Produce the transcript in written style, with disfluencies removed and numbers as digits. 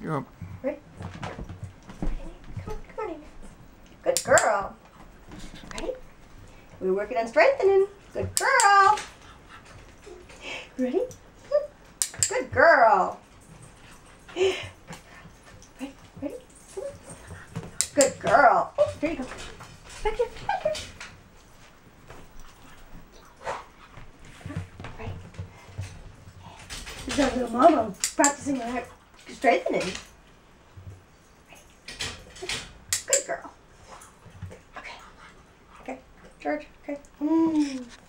Go. Ready? Come on in. Good girl. Ready? We're working on strengthening. Good girl. Ready? Good girl. Ready? Ready? Good girl. Oh, there you go. Back here. Back here. Right. This is our little mama practicing her strengthening. Good girl. Okay. Okay. George. Okay.